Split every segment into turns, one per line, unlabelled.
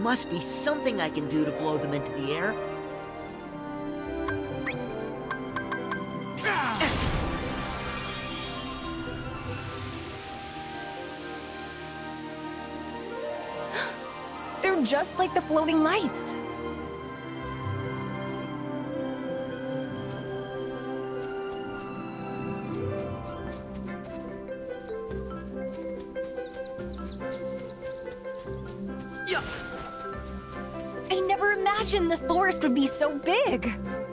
must be something I can do to blow them into the air.
They're just like the floating lights.
Yeah.
I never imagined the forest would be so big.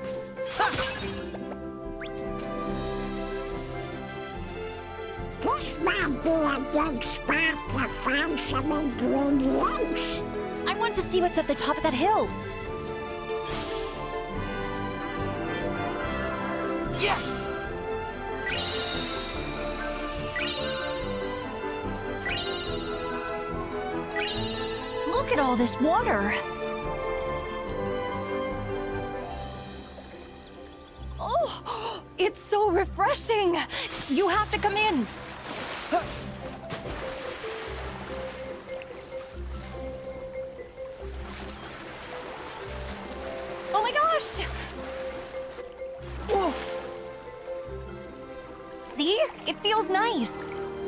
This might be a good spot to find some ingredients.
I want to see what's at the top of that hill.
Yeah.
Look at all this water. Oh, it's so refreshing. You have to come in. Oh my gosh!
Whoa.
See? It feels nice.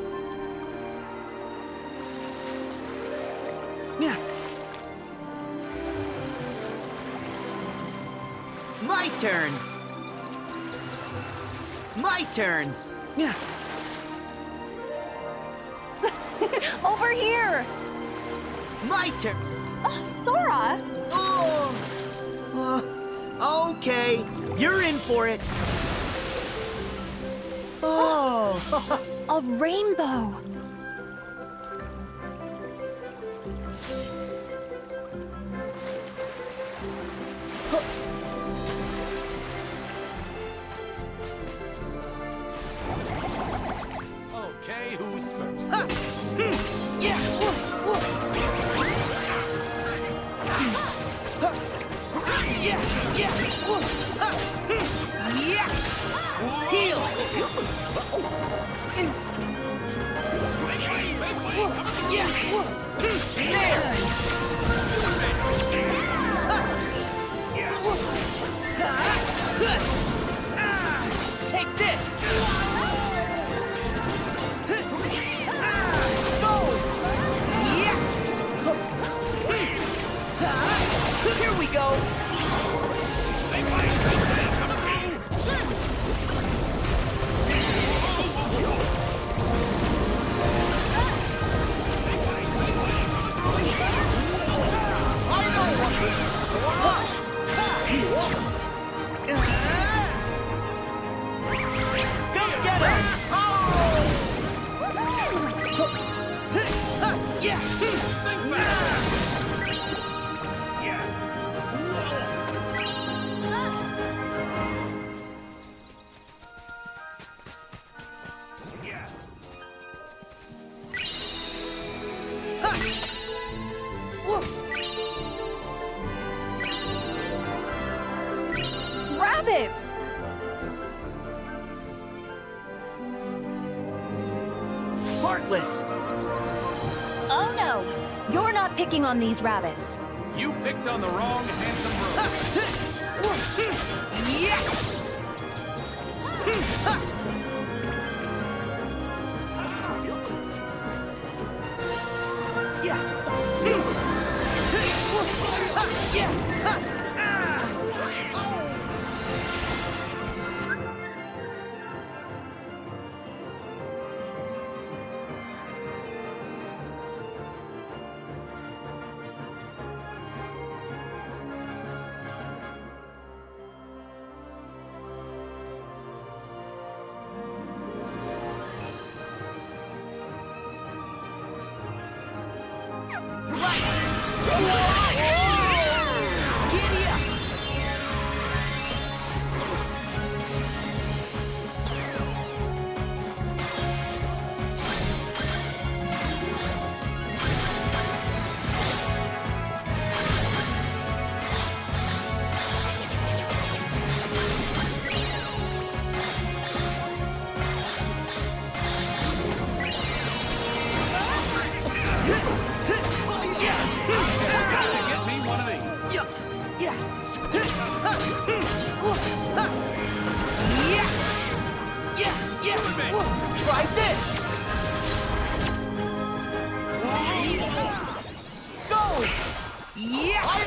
Yeah. My turn. My turn. Yeah.
Over here.
My turn.
Oh, Sora.
Oh. Okay, you're in for it. Oh.
A rainbow.
Okay, who's first?
Yeah. Yeah. Yeah. Yeah. Heal. Yeah. There. Take this. Here we go! Go get him! Yeah!
Rabbits.
Heartless!
Oh no, you're not picking on these rabbits.
You picked on the wrong handsome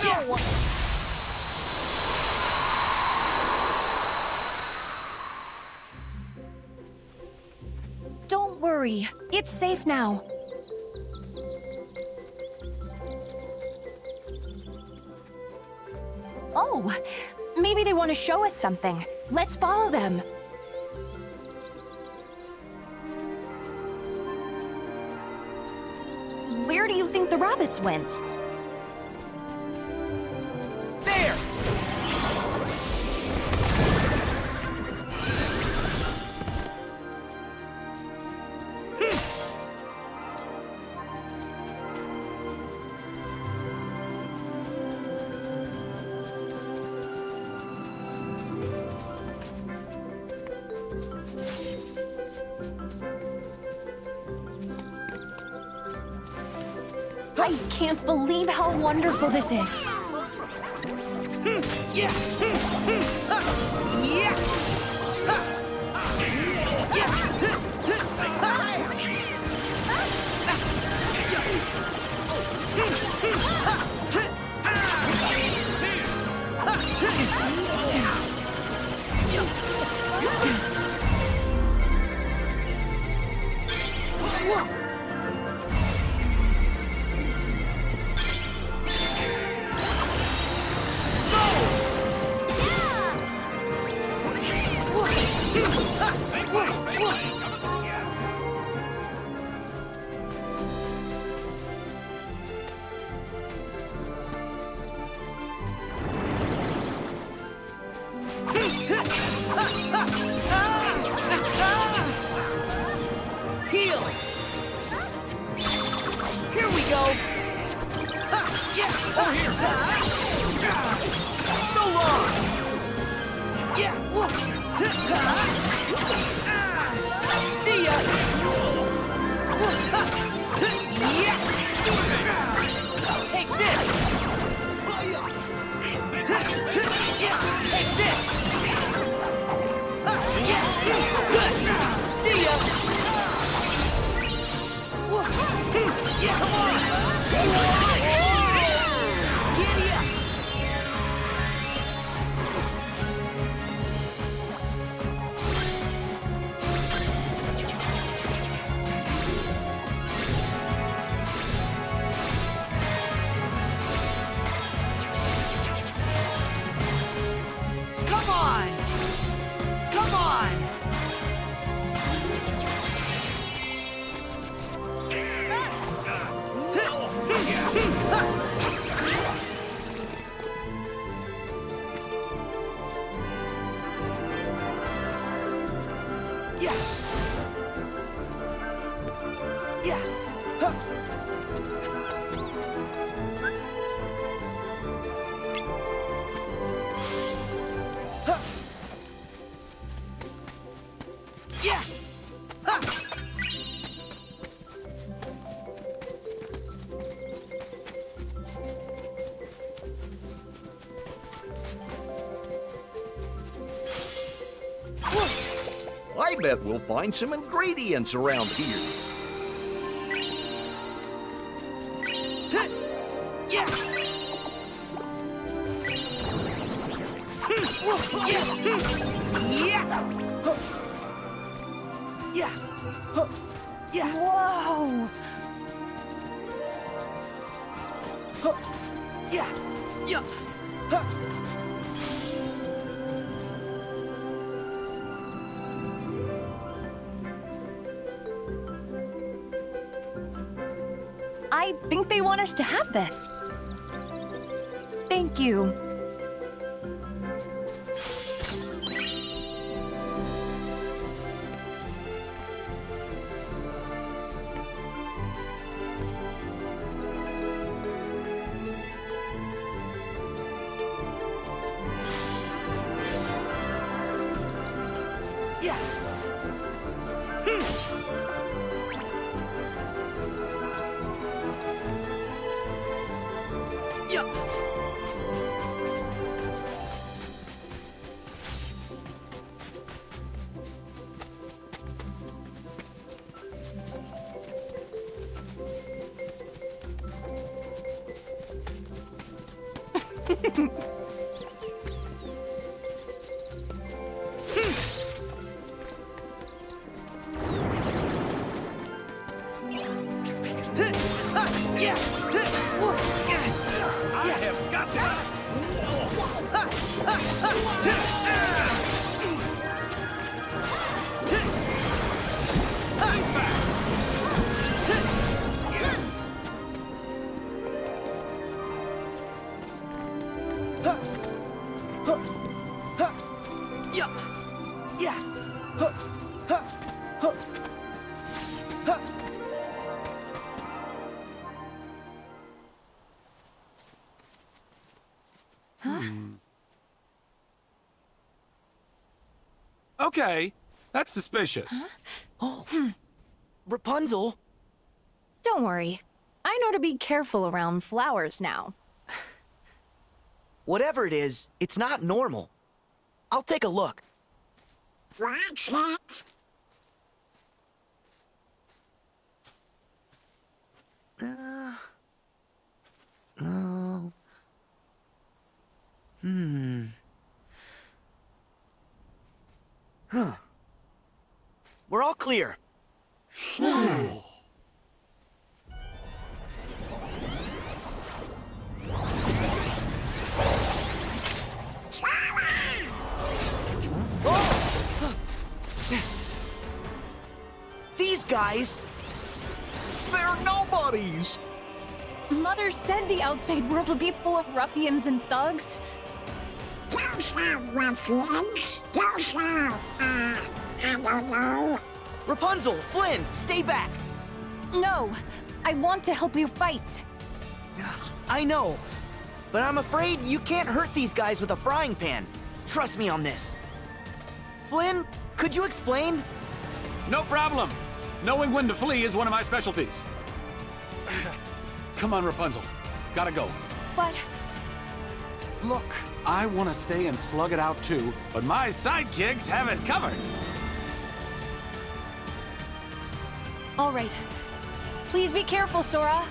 No!
Don't worry, it's safe now. Oh, maybe they want to show us something. Let's follow them. Where do you think the rabbits went?
There!
I can't believe how wonderful this is.
Yeah! Yeah! Healing! Here we go! Yeah! Over here! So long! Yeah! See ya! Yeah! Take this! Yeah! Take this! See ya! Yeah, come on! Giddy up! Come on! Come on! Yeah. Yeah. Huh. Huh. Yeah. Huh.
I bet we'll find some ingredients around here.
Yeah. Yeah. Yeah. Yeah.
Whoa!
Yeah. Yeah. Huh.
I think they want us to have this. Thank you.
Yeah. Yeah. Yeah!
I have got
Yeah! Yeah!
Okay, that's suspicious.
Rapunzel?
Don't worry. I know to be careful around flowers now.
Whatever it is, it's not normal. I'll take a look.
Watch it.
No. Huh. We're all clear. These guys,
They're nobodies!
Mother said the outside world would be full of ruffians and thugs.
Those are ruffians. Those are, I don't know.
Rapunzel, Flynn, stay back.
No, I want to help you fight.
I know, but I'm afraid you can't hurt these guys with a frying pan. Trust me on this. Flynn, could you explain?
No problem. Knowing when to flee is one of my specialties. Come on, Rapunzel. Gotta go.
But
Look, I want to stay and slug it out too, but my sidekicks have it covered.
all right. Please be careful, Sora.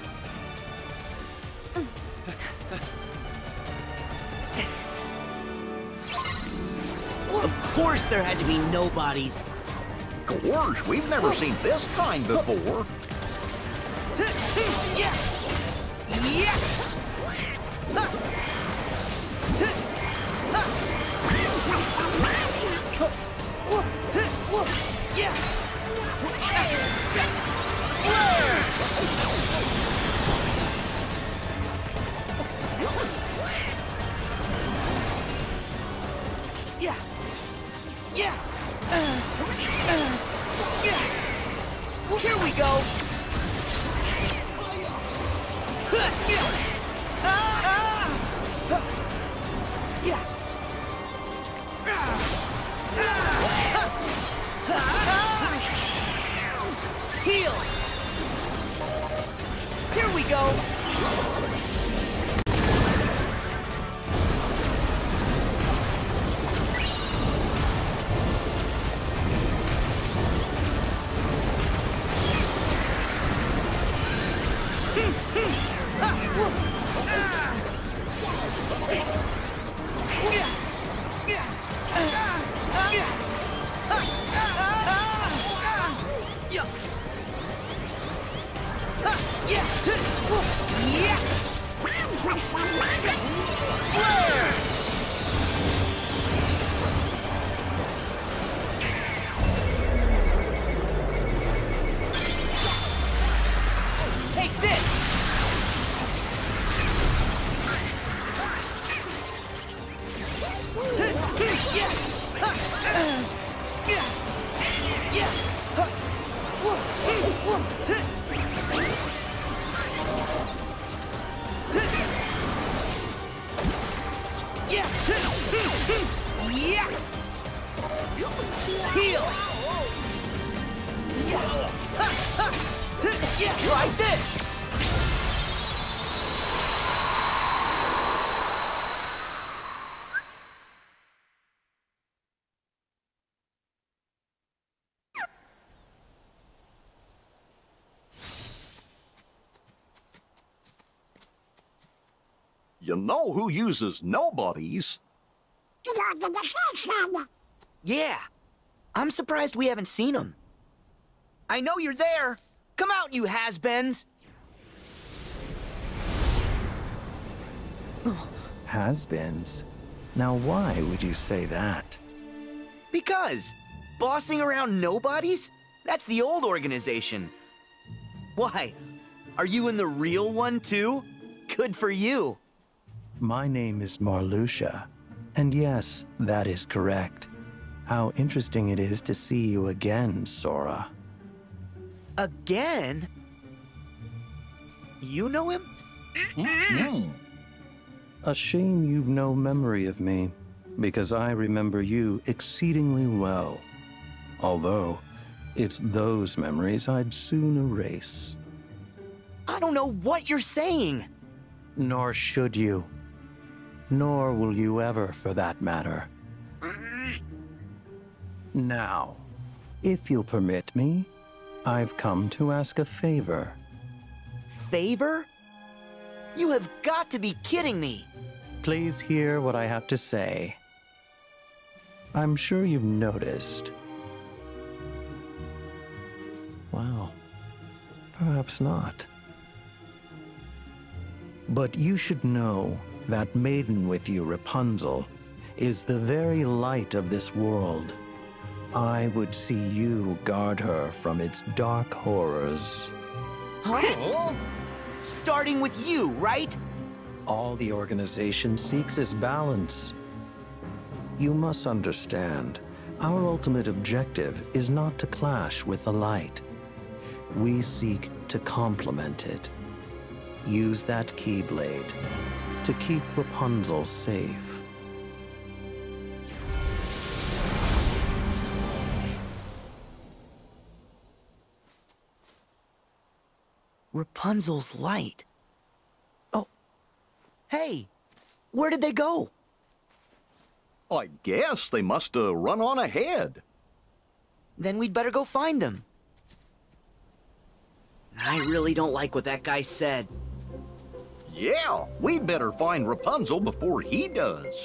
Of course there had to be nobodies.
Gosh, we've never seen this kind before.
Yeah! Yeah! Yeah! Yeah! Yeah! Yeah! Here we go! Yeah! Heal! Here we go! Take this! Heal! Try this!
You know who uses nobodies?
The organization.
Yeah. I'm surprised we haven't seen him. I know you're there. Come out, you has-beens.
Has-beens? Now why would you say that?
Because bossing around nobodies? That's the old organization. Why? Are you in the real one, too? Good for you.
My name is Marluxia, and yes, that is correct. How interesting it is to see you again, Sora.
Again? You know him?
A shame you've no memory of me, because I remember you exceedingly well. Although, it's those memories I'd soon erase.
I don't know what you're saying.
Nor should you. Nor will you ever, for that matter. Now, if you'll permit me, I've come to ask a favor.
Favor? You have got to be kidding me.
Please hear what I have to say. I'm sure you've noticed. Well, perhaps not. But you should know that maiden with you, Rapunzel, is the very light of this world. I would see you guard her from its dark horrors.
Huh? Starting with you, right?
All the organization seeks is balance. You must understand, our ultimate objective is not to clash with the light. We seek to complement it. Use that Keyblade to keep Rapunzel safe.
Rapunzel's light. Oh. Hey, where did they go?
I guess they must have run on ahead.
Then we'd better go find them. I really don't like what that guy said.
Yeah, we'd better find Rapunzel before he does.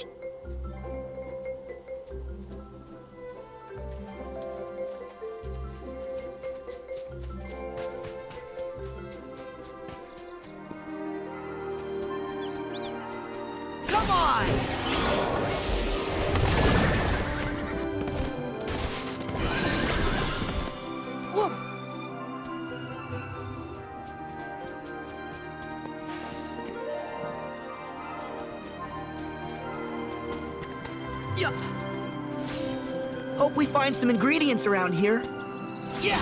Come on! Whoa! Yeah. Hope we find some ingredients around here. Yeah.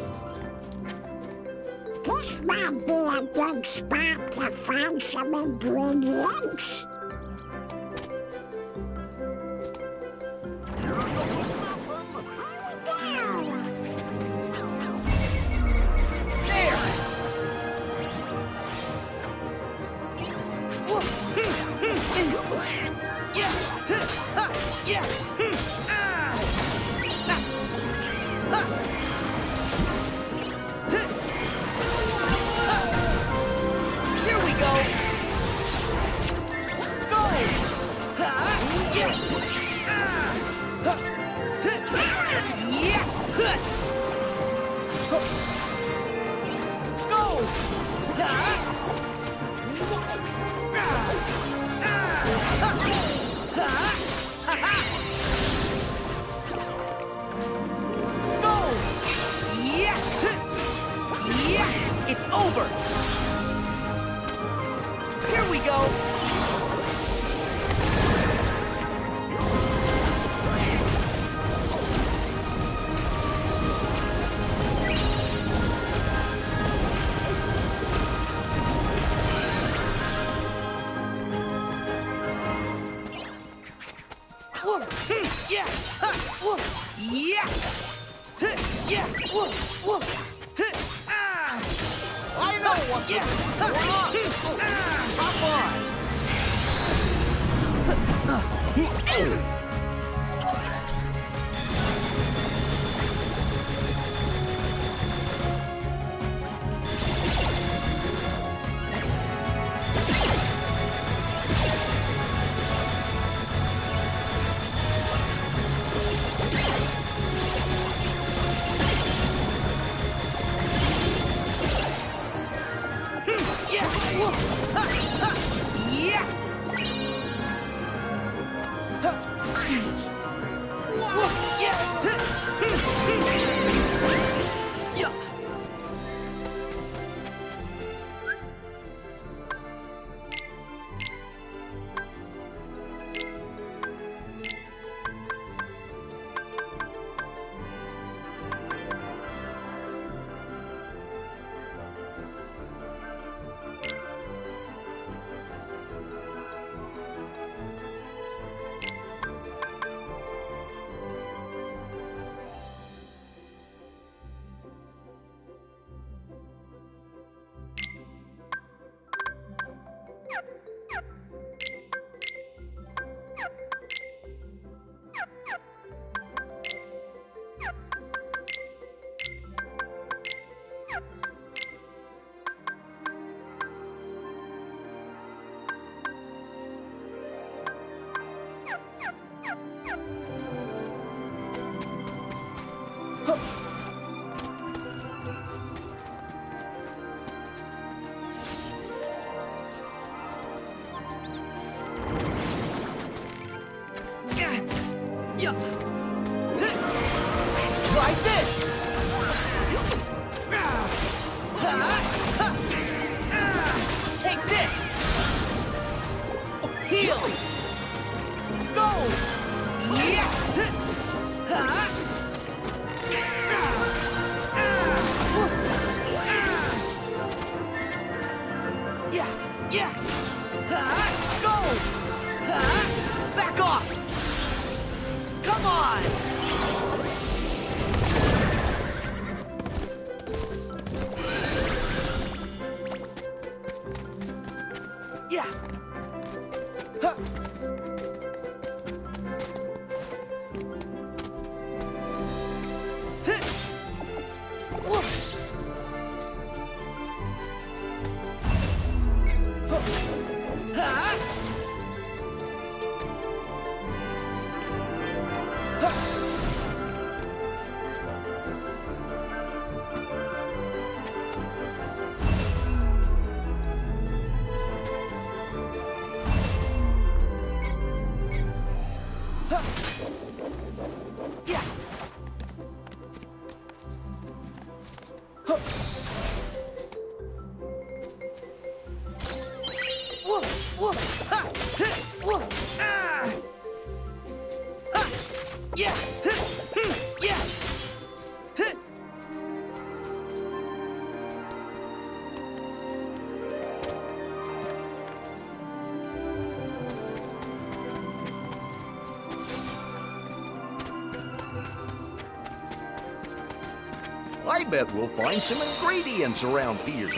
This might be a good spot to find some ingredients. Here we go.
There. Whoa. Yeah. Yeah. Here we go. Go. Yeah. Yeah. Go. Go! Yeah! Yeah! It's over! Here we go! Whoa. Yeah! Ha. Whoa. Yeah! Yeah! Whoa. Whoa. Ah.
I know what's going on. Hop on.
Try this! Take this! Heal! Go! Yeah! Go! Back off! Come on! Yeah! Huh.
I bet we'll find some ingredients around here.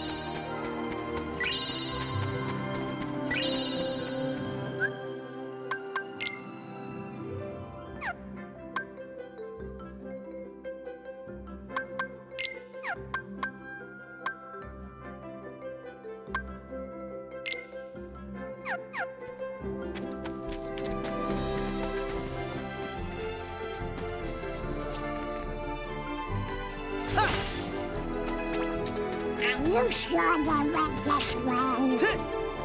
Are you sure they went this way?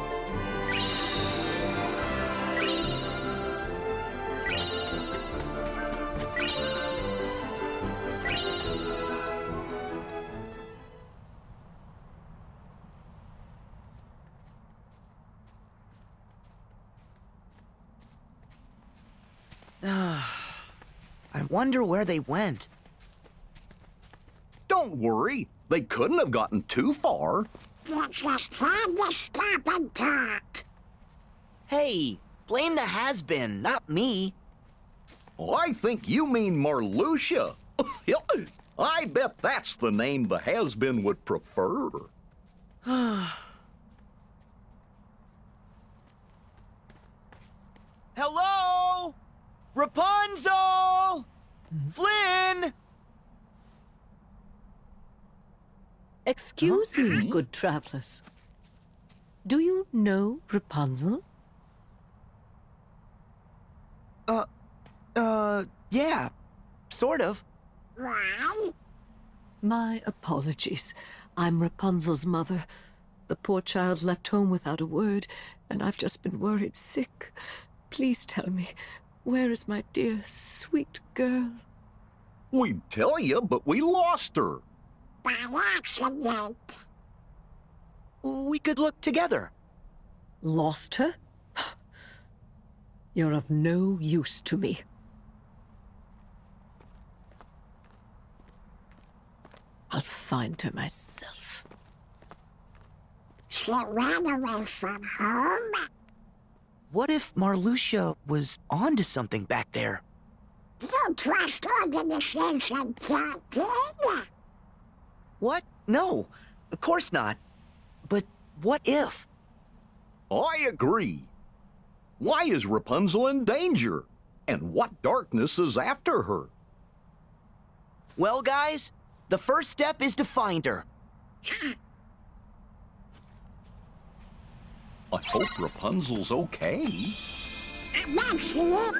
I wonder where they went.
Don't worry, they couldn't have gotten too far.
You just had to stop and talk.
Hey, blame the has-been, not me.
I think you mean Marluxia. I bet that's the name the has-been would prefer.
Hello? Rapunzel! Flynn!
Excuse me, good travelers. Do you know Rapunzel?
Yeah, sort of.
Why?
My apologies. I'm Rapunzel's mother. The poor child left home without a word, and I've just been worried sick. Please tell me, Where is my dear, sweet girl?
We'd tell you, but we lost her.
By accident.
We could look together.
Lost her? You're of no use to me. I'll find her myself.
She ran away from home.
What if Marluxia was onto something back there?
You trust organization talking?
What? No, of course not. But what if?
I agree. Why is Rapunzel in danger? And what darkness is after her?
Well, guys, the first step is to find her.
I hope Rapunzel's okay.
That's it.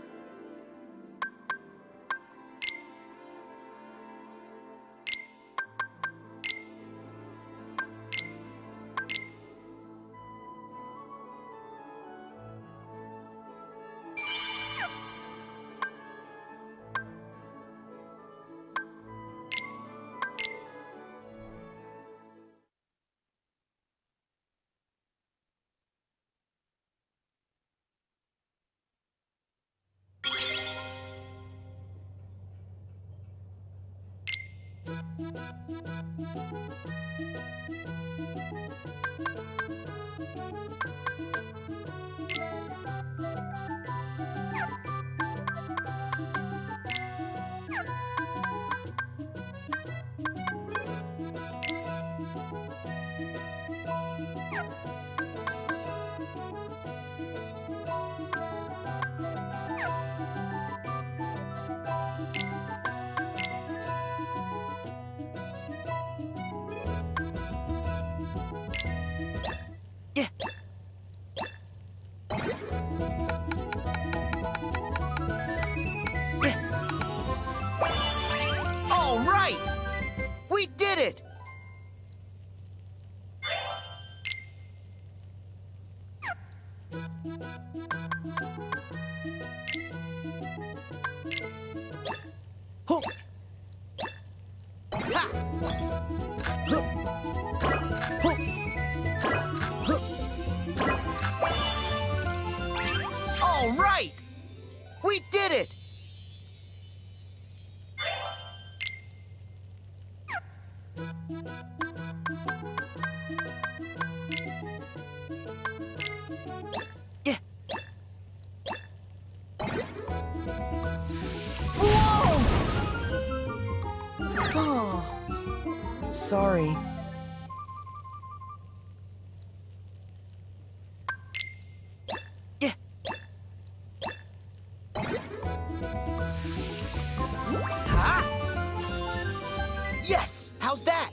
Yeah. All right! We did it! Ho! Ha! Zup! Ho! Zup! All right! We did it! Yeah. Whoa! Oh, sorry. Yeah. Ha! Yes! How's that?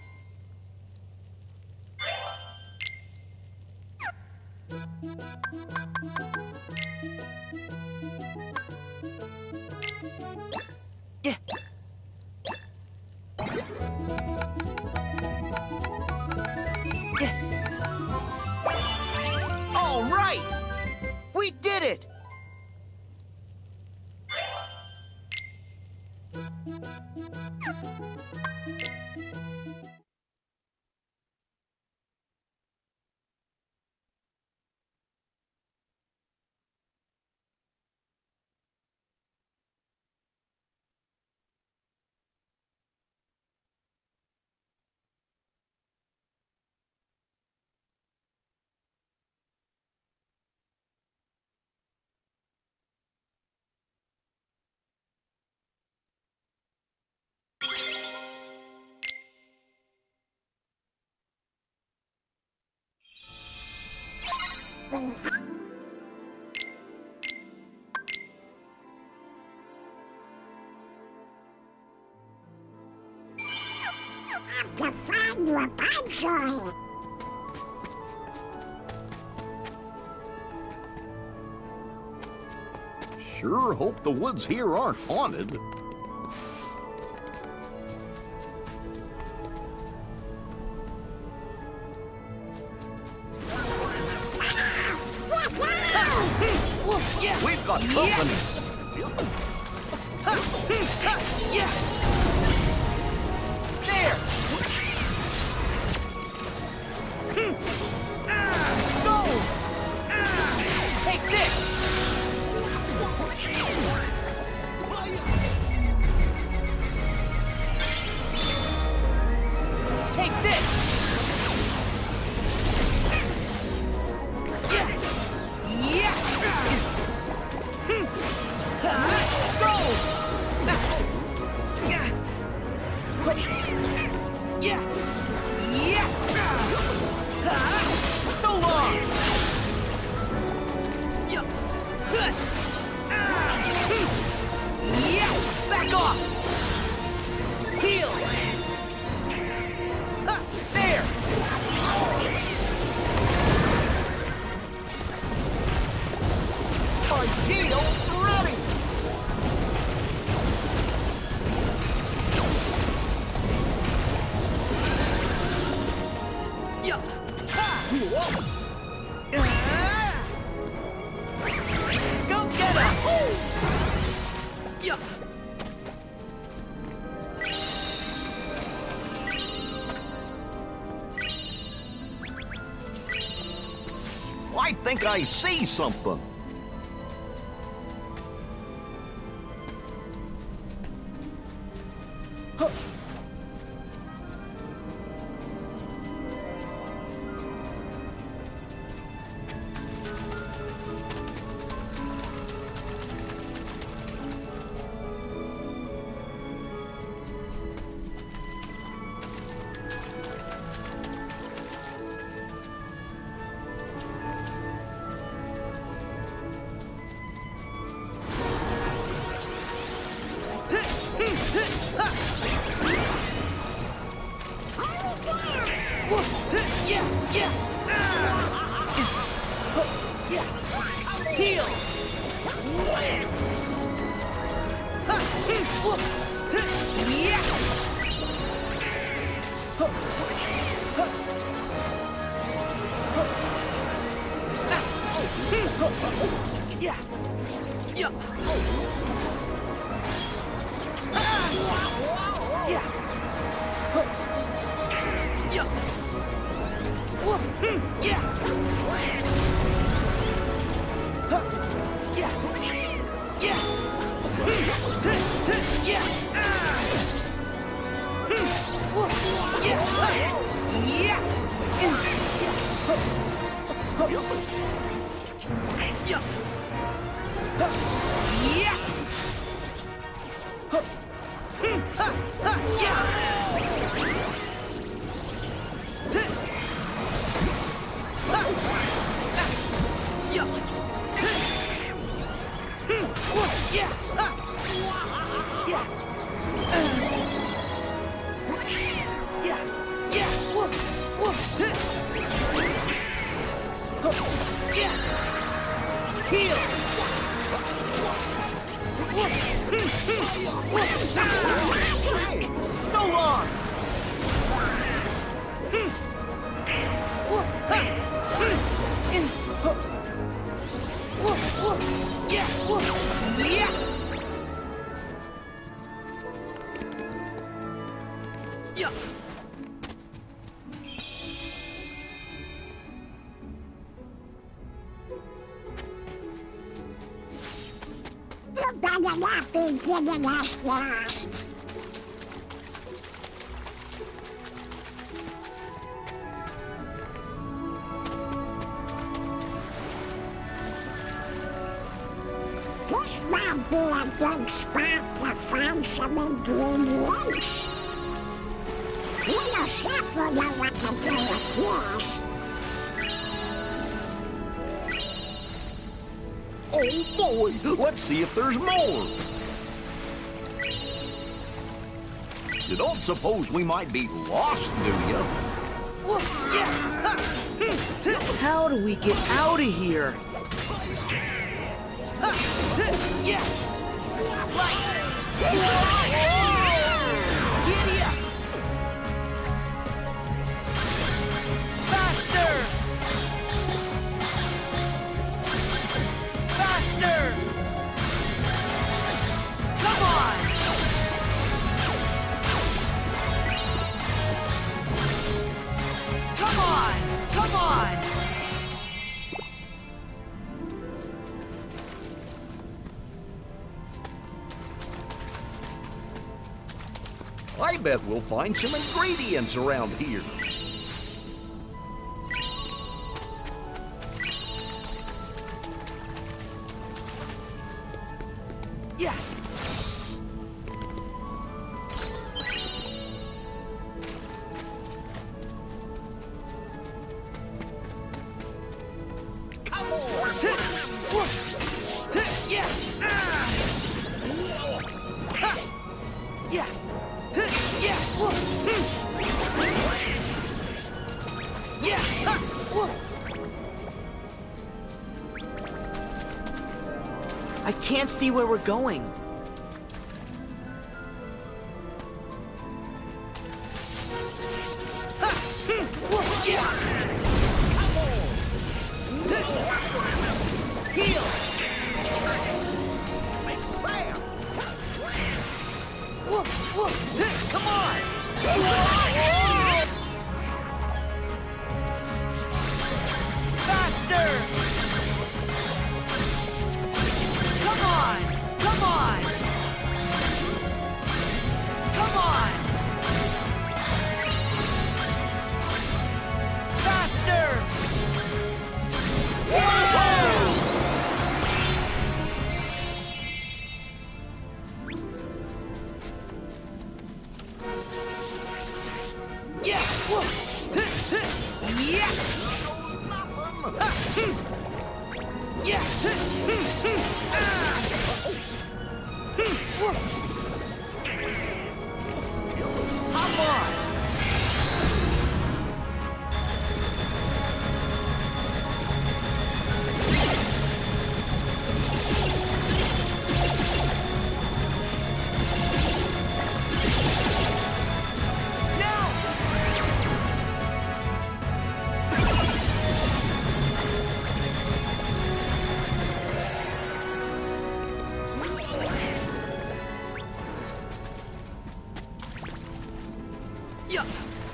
Yeah. Yeah. All right! We did it!
Have to find Rapunzel.
Sure hope the woods here aren't haunted.
Yeah.
We've got company.
Yeah. There. Go. Take this. Take this. Yeah. Yeah. Go. Yeah. Yeah. So long. Yeah. Yeah. Back off. Heal. There. Argino running. Yeah. Go get him. Yeah.
I think I see something.
Yeah, yeah. Yeah. Heal. Yeah. Yeah. Yeah. Yeah. Yeah. Yeah. Yeah. Yeah. So long!
You better not be getting us lost. This might be a good spot to find some ingredients. Little Chef will know what to do with this.
Oh boy, let's see if there's more. You don't suppose we might be lost, do you?
How do we get out of here? Giddy up! Faster! Faster!
I bet we'll find some ingredients around here.
Yeah. Come on. Yeah. Yeah. Yeah. Yeah. I can't see where we're going. Heal! Come on! Faster! Come on! Come on! Come on! Faster! Yeah! Yeah! Yeah! Hop on! Yeah.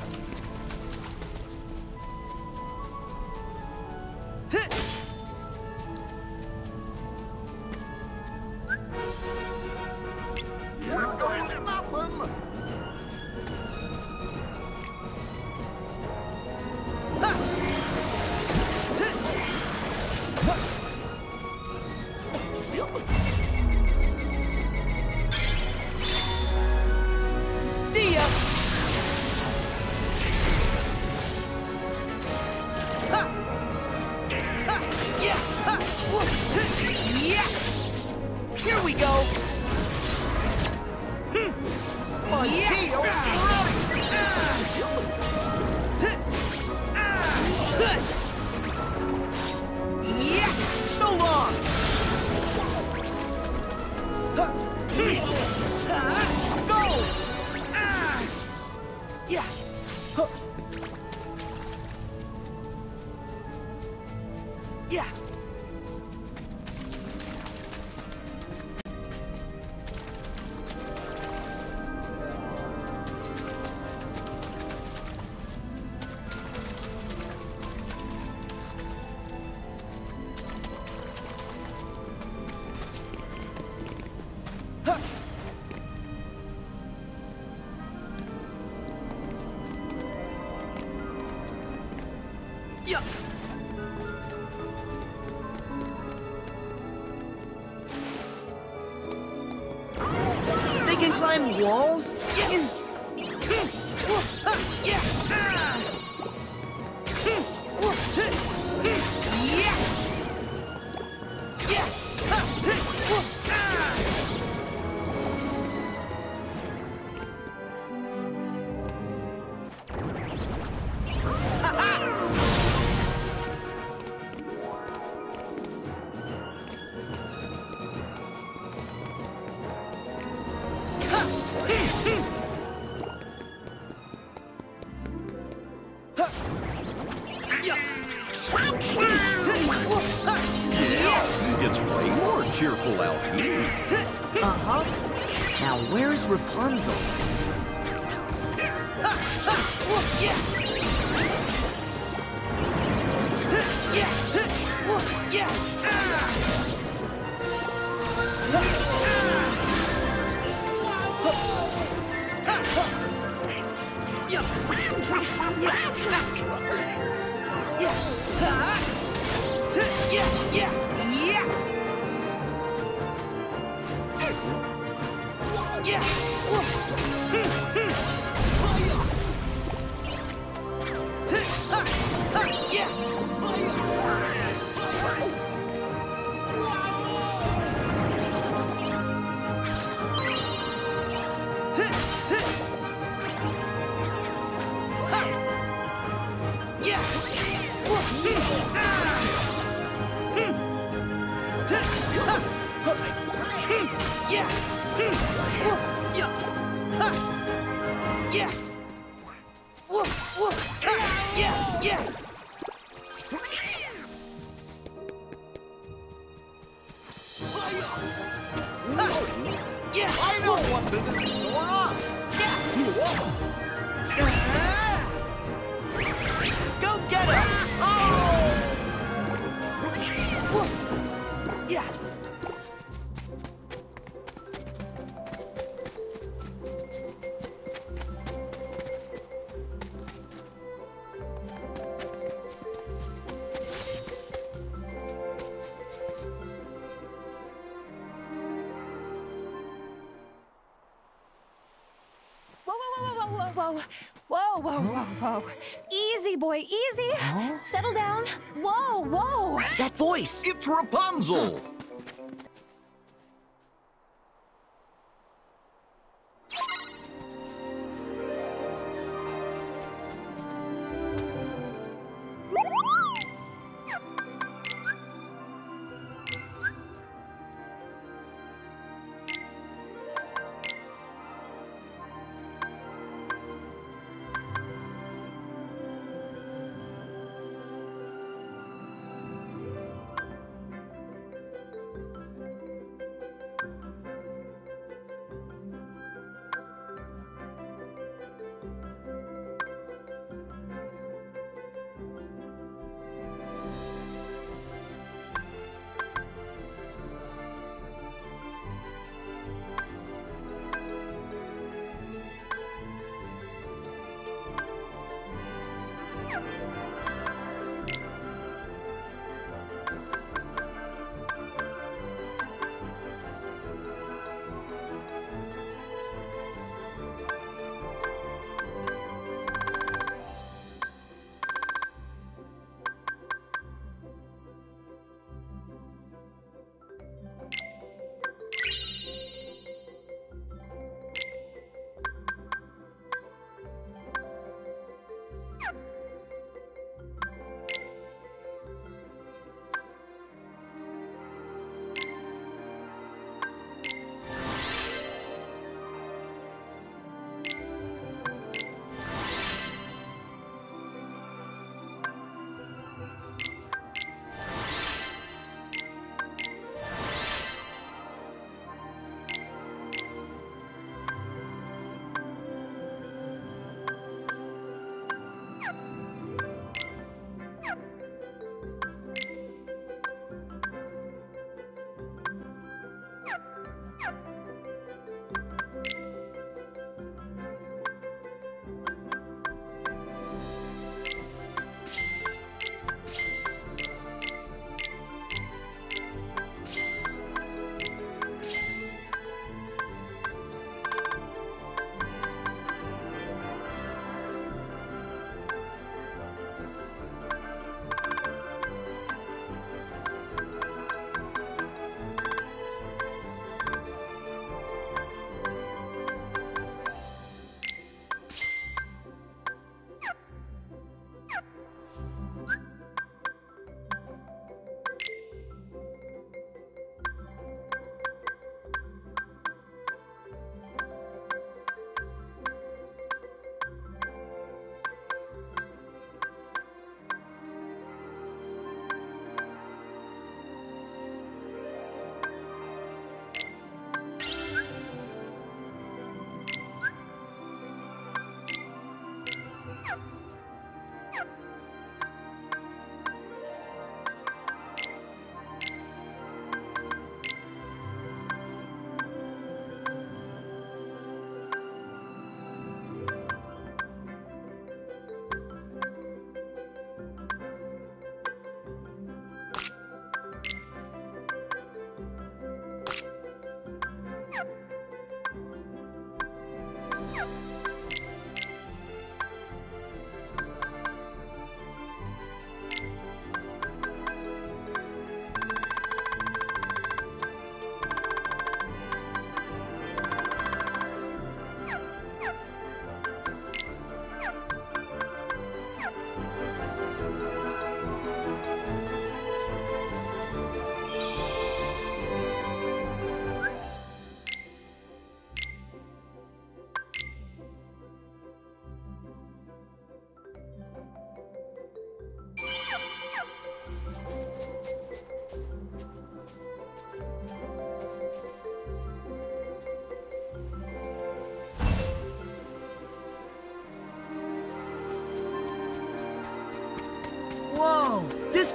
See ya. Yeah! Here we go! Yeah! So long! Go! Yeah! Yeah! Yeah! They can climb walls? Yeah!
It's way more cheerful out here.
Uh-huh. Now where's Rapunzel? Yeah! Yeah! Ha! Yeah! Ha! Yeah! Yeah! Yeah!
I know what to do, Sora!
Go get him! Yeah!
Whoa. Easy, boy, easy. Settle down. Whoa.
That voice!
It's Rapunzel!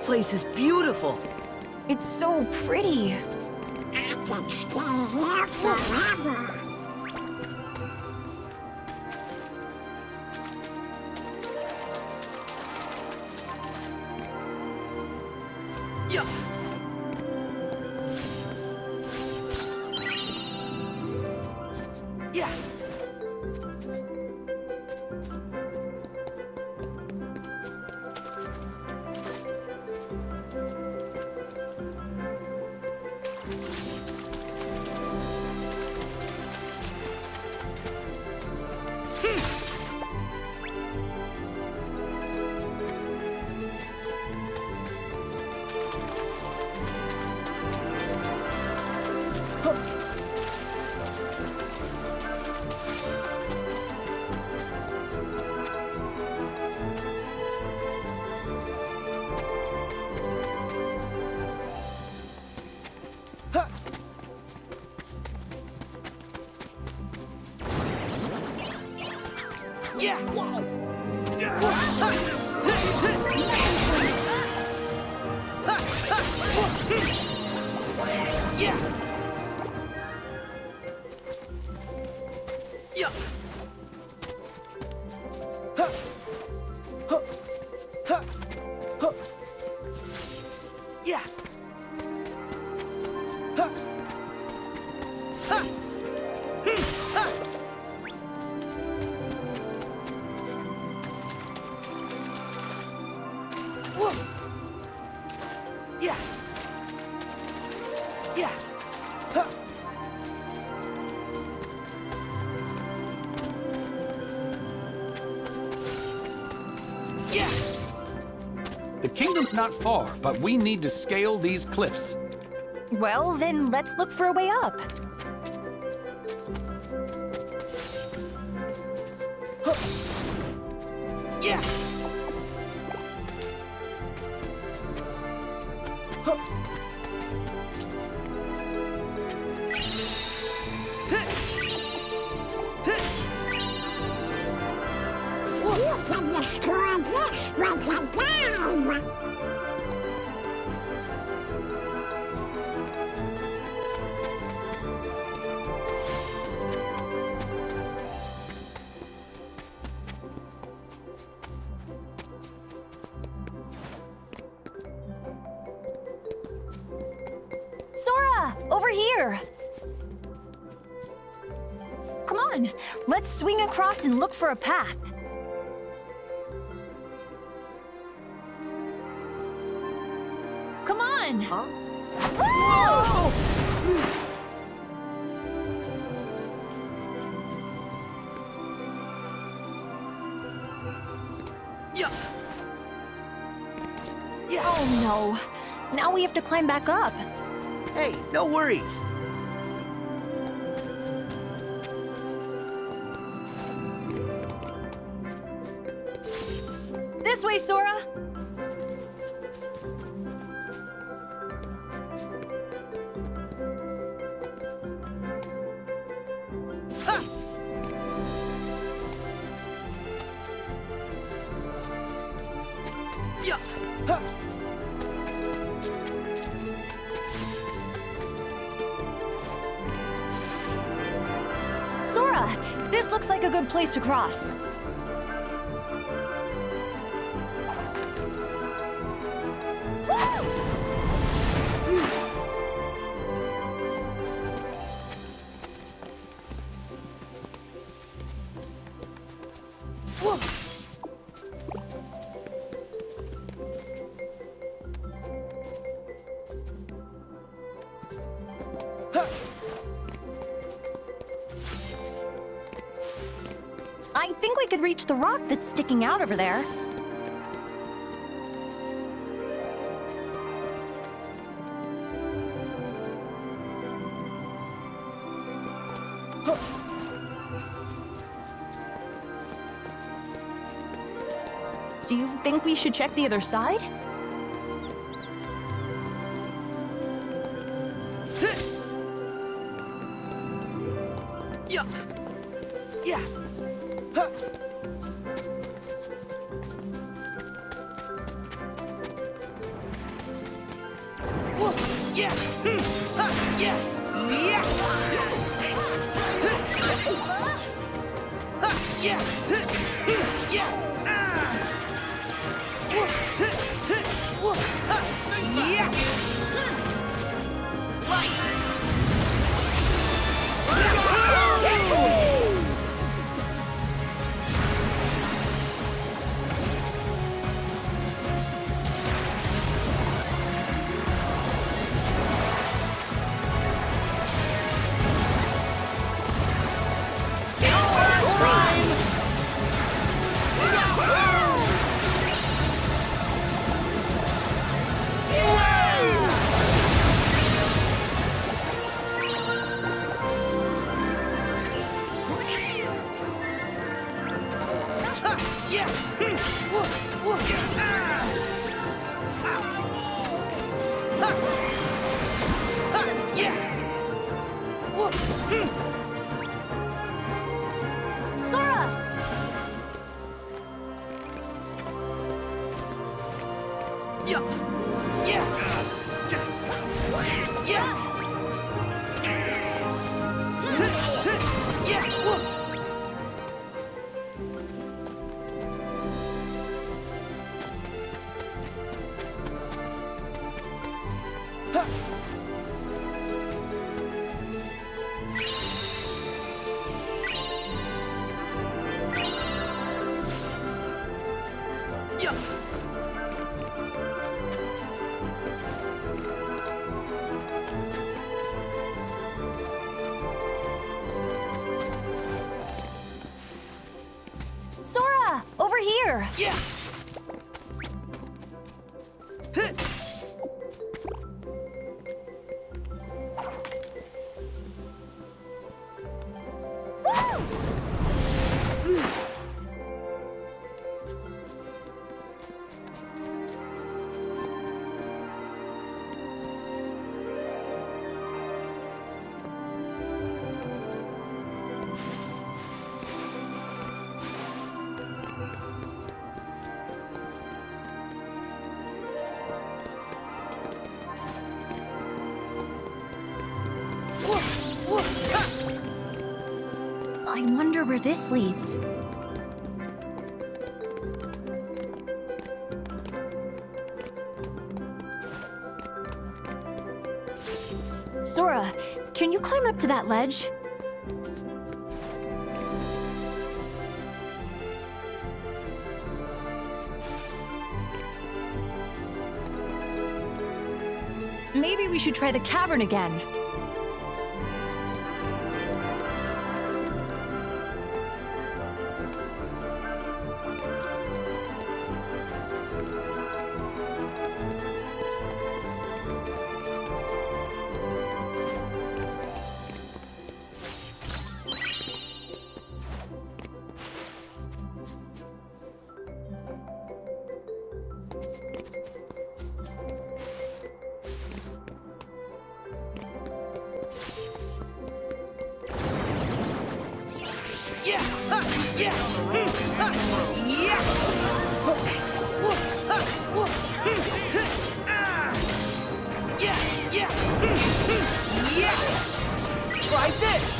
place is beautiful.
It's so pretty.
I can stay here forever.
Yeah. Yeah. Yeah! Whoa! Yeah! Yeah! Yeah! Yeah. Yeah. Huh. Yeah.
The kingdom's not far, but we need to scale these cliffs.
Well, then let's look for a way up.
Yeah.
You can destroy this with a game.
Sora, over here. Come on, let's swing across and look for a path. Come on.
Huh?
Whoa!
Yeah. Yeah.
Oh no. Now we have to climb back up.
Hey, no worries.
This way, Sora.
Ha! Yeah. Ha!
Sora, this looks like a good place to cross.
Whoa! Ha!
I think we could reach the rock that's sticking out over there. Do you think we should check the other side?
Yeah. Yeah. Ha!
Sora, over here.
Yeah.
I wonder where this leads. Sora, can you climb up to that ledge? Maybe we should try the cavern again.
Try this!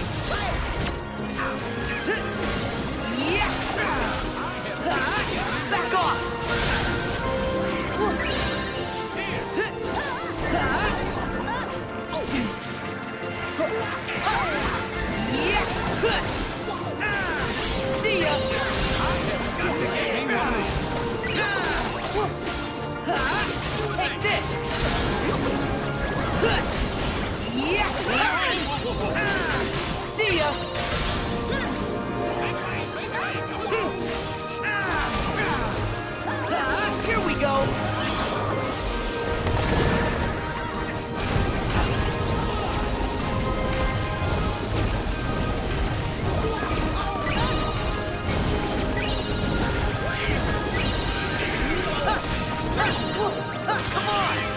Back off! See ya! Take this! See ya! Here we go! Come on!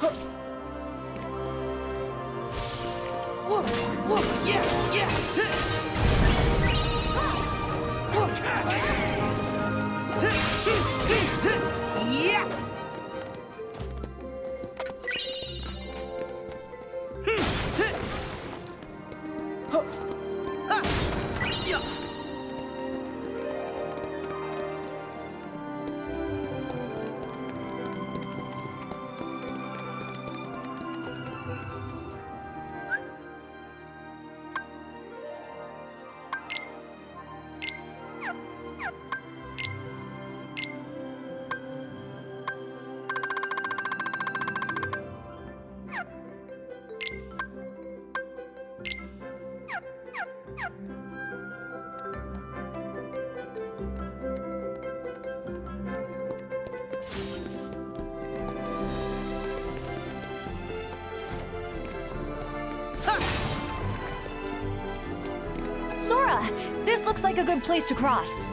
Sora, this looks like a good place to cross.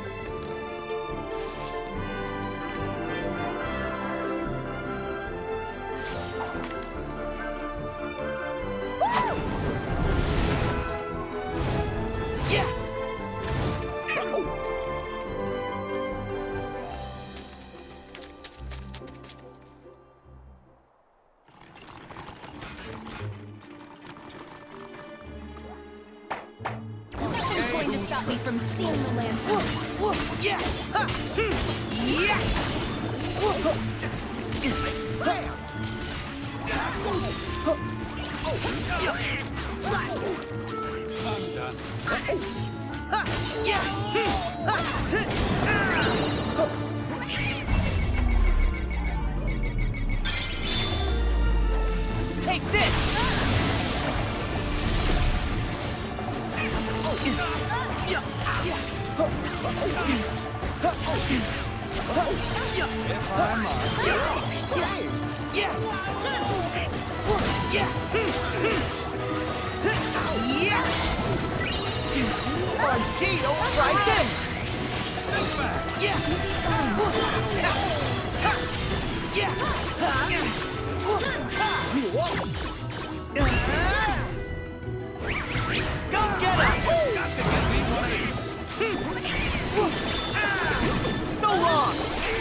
Me from seeing the land.
Yeah! Yeah!
I'm done.
Take this! Gee, don't try this! Go get him!
Got to get me one of these.
So long!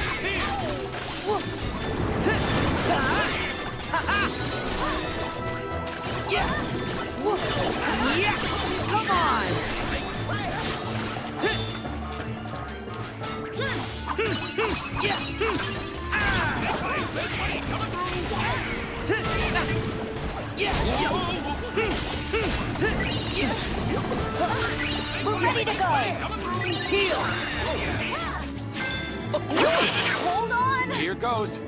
Come on!
We're ready to go.
Heal!
Hold on.
Here goes.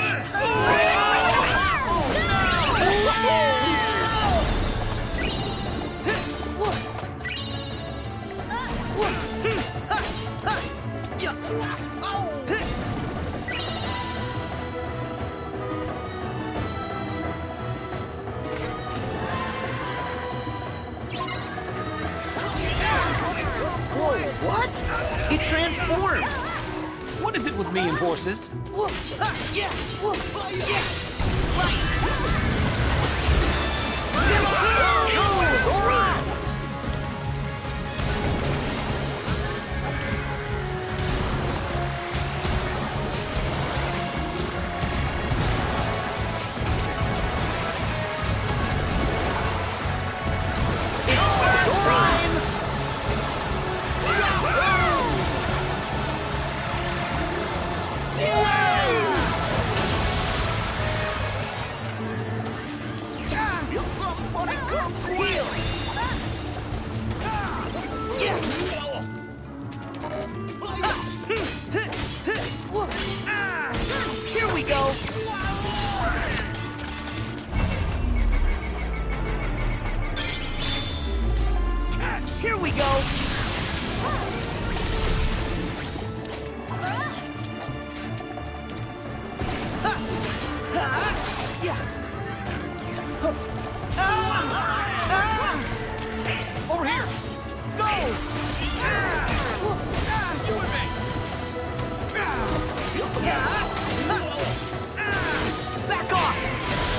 What? It transformed!
What is it with me and horses?
Here we go! Here we go!
Over here.
Go!
You and me.
Back off!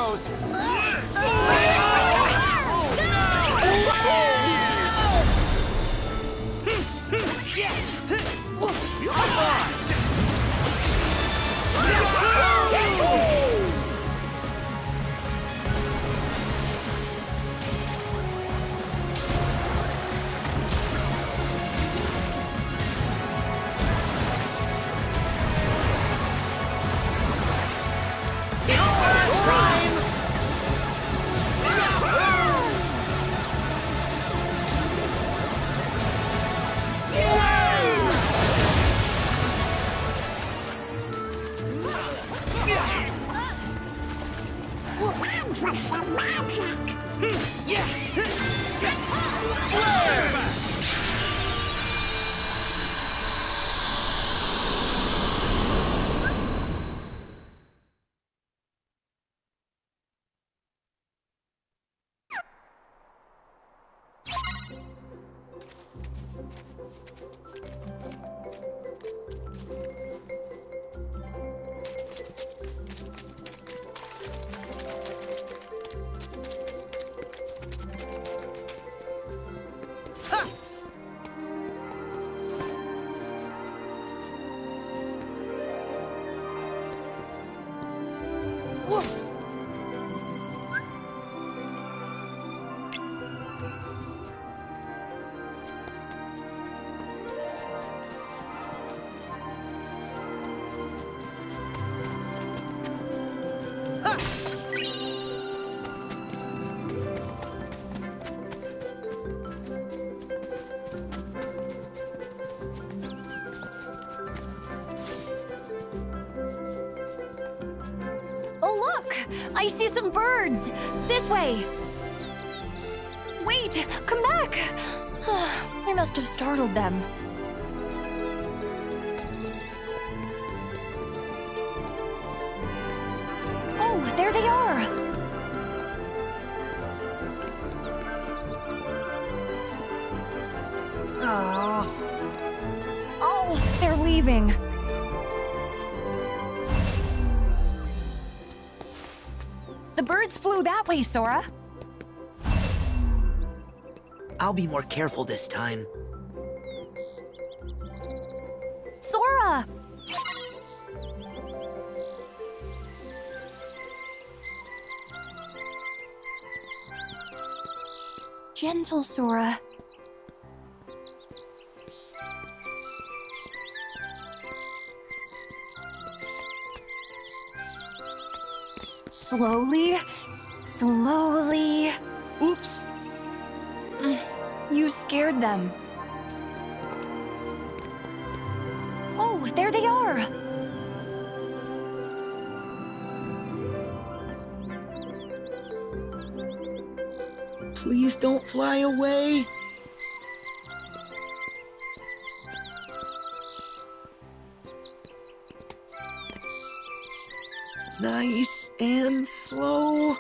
goes.
Time for some magic!
I see some birds! This way! Wait! Come back! I must have startled them. Oh, there they are!
Aww.
Oh, they're leaving. The birds flew that way, Sora.
I'll be more careful this time.
Sora! Gentle, Sora. Slowly, slowly.
Oops.
You scared them. Oh, there they are.
Please don't fly away. Nice and slow.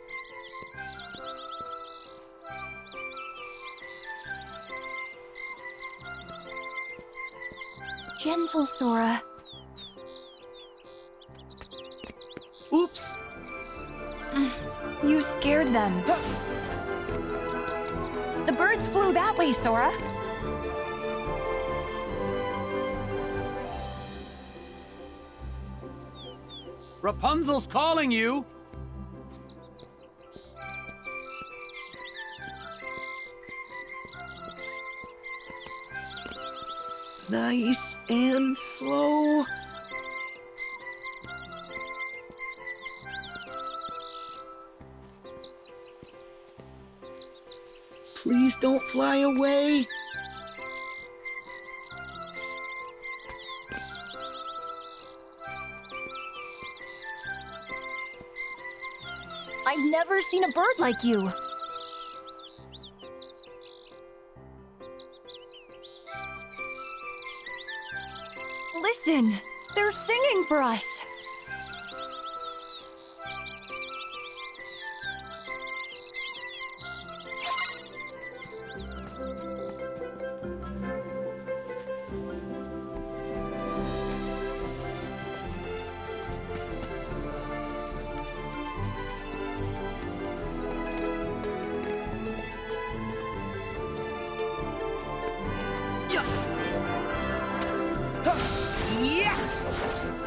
Gentle, Sora.
Oops.
You scared them. The birds flew that way, Sora.
Rapunzel's calling you.
Nice and slow. Please don't fly away.
I've never seen a bird like you. Listen, they're singing for us.
Yeah!